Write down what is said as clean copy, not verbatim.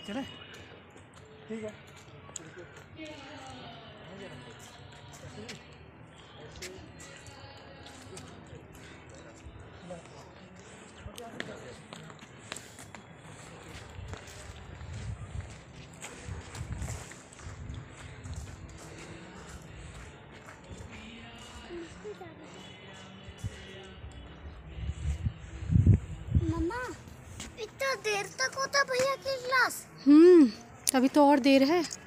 चले ठीक है। मम्मा इतना देर तक होता भैया की क्लास? अभी तो और देर है।